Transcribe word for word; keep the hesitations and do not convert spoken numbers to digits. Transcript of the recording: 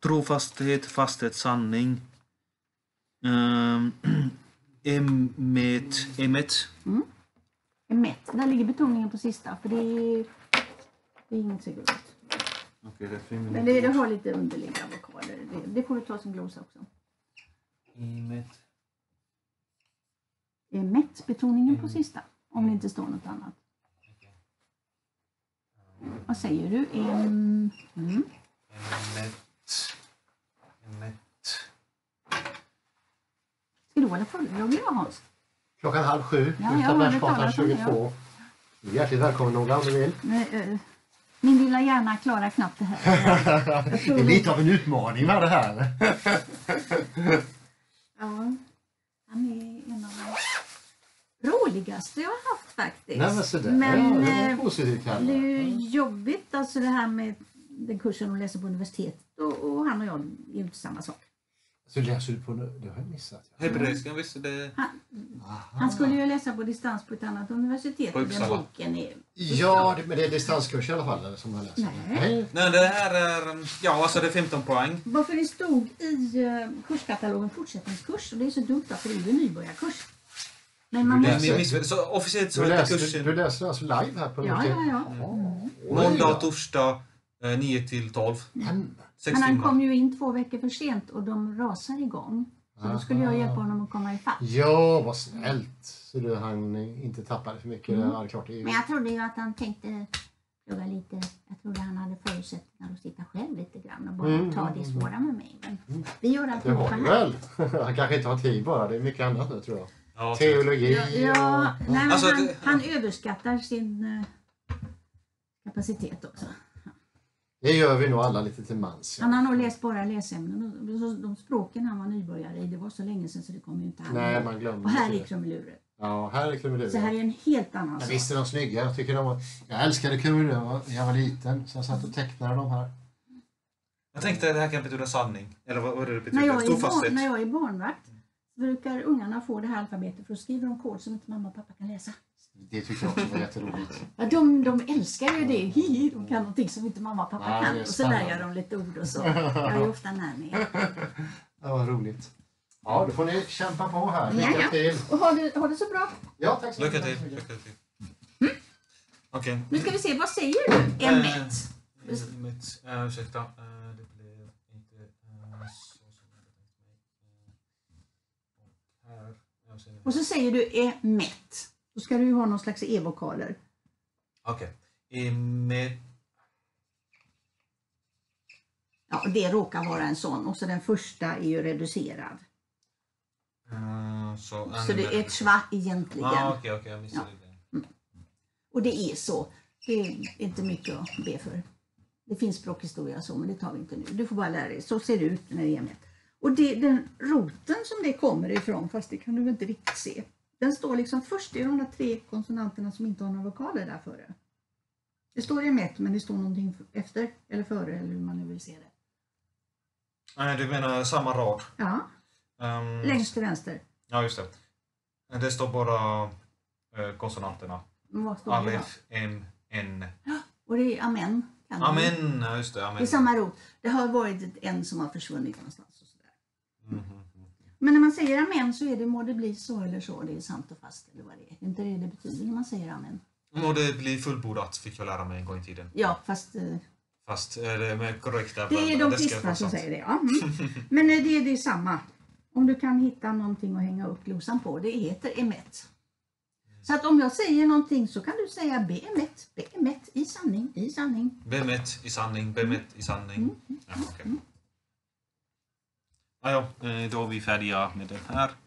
trofasthet, fasthet, sanning. Um, emet, emet. Mm. Emet, där ligger betoningen på sista, för det är, det är inget segurt. Okay, det men det, det har lite underliga vokaler, det, det får du ta som glosa också. Emet. Emet, betoningen på sista, om det inte står något annat. Vad säger du? Em, mm. Emet. Emet. Ska du hålla föredrag idag, Hans? Klockan halv sju, ja, utan Världskartan tjugotvå. Ja. Hjärtligt välkommen några om du vill. Men, min lilla hjärna klarar knappt det här. Det är lite av en utmaning med det här. Ja, han är en av de roligaste jag har haft faktiskt. Nej, men sådär. Men ja, det är positivt, det är ju jobbigt, alltså det här med den kursen att läsa på universitetet och, och han och jag är ju inte samma sak. Så läser du på nu? Det har jag missat. Hebreiska, visst det. Han, han skulle ju läsa på distans på ett annat universitet. På den boken är... Ja, det, men det är distanskurs i alla fall eller, som jag läser. Nej. Nej. Nej, det här är, ja alltså det är femton poäng. Varför det stod i uh, kurskatalogen fortsättningskurs, och det är så dumt för det är ju en nybörjarkurs. Men man Du måste... läser- Så officiellt så Du heter läser, kursen du läser alltså live här på Ja, något ja, ja. Mm. måndag, torsdag, eh, nio till tolv. Mm. Sex Men han timmar. kom ju in två veckor för sent och de rasar igång. Så då skulle jag Aha. hjälpa honom att komma ifatt. Ja, vad snällt. Så du han inte tappade för mycket. Mm. Ja, det är klart, det är ju... Men jag trodde ju att han tänkte plugga lite. Jag trodde han hade förutsättningar att sitta själv lite grann och bara Mm, ta mm, det mm. svåra med mig. Men Mm. vi gör allt Det har för du här. väl. Han kanske inte har tid bara. Det är mycket annat nu tror jag. Ja, Teologi Ja, ja, och... nej, men Alltså, han, det- han överskattar sin uh, kapacitet också. Det gör vi nog alla lite till mans. Han har nog läst bara läsämnen. Och så- de språken han var nybörjare i, det var så länge sedan så det kommer ju inte han Nej, ihåg. man glömmer Och här inte är krumelurer. Ja, här är krumelurer. Så här är en helt annan Men sak. visst är de snygga. Jag, tycker de var... jag älskade krumelurer när jag var liten. Så jag satt och tecknade de här. Jag tänkte att det här kan betyda sanning. Eller vad, vad är det betyder? När jag, är Stofasthet. barn, när jag är barnvakt brukar ungarna få det här alfabetet för att skriva de kod som inte mamma och pappa kan läsa. Det tycker jag också var jätteroligt. Ja, de, de älskar ju det. Hihi, de kan någonting som inte mamma och pappa Ja, det är kan. Och så lär jag spännande. dem lite ord och så. Jag är ofta när med. Det var roligt. Ja, då får ni kämpa på här. Ja, Lycka ja. till. Och ha det, ha det så bra. Ja, tack så Lycka mycket. till. Lycka till. Okej. Nu ska vi se, vad säger du? Emmet. Eh, Mitt, uh, ursäkta. Eh, det blev inte eh, så som jag hade tänkt mig. Eh, och här. Jag ser- Och så säger du emmet. Då ska du ju ha någon slags e-vokaler. Okej. Emet. Ja, det råkar vara en sån. Och så den första är ju reducerad. Uh, så Så det är ett schwa egentligen. Ah, okej, okej. Jag missade det. Och det är så. Det är inte mycket att be för. Det finns språkhistoria så, men det tar vi inte nu. Du får bara lära dig. Så ser det ut när det är emmet. Och det, den roten som det kommer ifrån, fast det kan du inte riktigt se. Den står liksom först i de där tre konsonanterna som inte har några vokaler där före. Det står emmet, men det står någonting efter eller före, eller hur man nu vill se det. Nej, du menar samma rad. Ja, Um, längst till vänster. Ja, just det. Det står bara eh, konsonanterna. Vad står det då? Alef, M, N. Och det är amen. Kan du. Amen, ja, just det. Det Amen. är samma rot. Det har varit ett en som har försvunnit någonstans. Och sådär. Mhm. Men när man säger amen så är det må det bli så eller så. Det är sant och fast eller vad det är. Det är inte det det betyder när man säger amen. Och det blir fullbordat fick jag lära mig en gång i tiden. Ja, fast eh, Fast är det med korrekta det är verb, de ska kristna vara som sant. säger det. Ja. Mm. Men eh, det är det samma. Om du kan hitta någonting att hänga upp glosan på. Det heter emet. Så att om jag säger någonting så kan du säga be emet, be emet, i sanning, i sanning. Bemet i sanning, bemet i sanning. Mm. Ja, okej. Ja, ja, eh, då är vi färdiga med det här.